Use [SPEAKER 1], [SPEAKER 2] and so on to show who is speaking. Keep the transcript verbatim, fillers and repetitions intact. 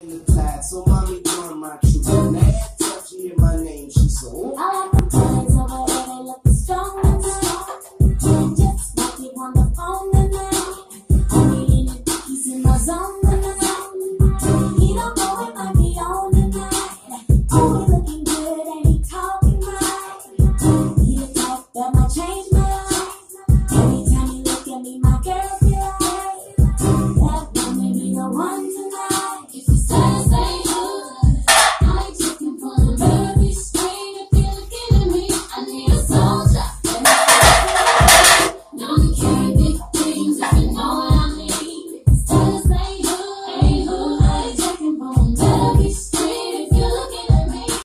[SPEAKER 1] in the class, so mommy joined my troop. Mad tough, she hear my name, she so.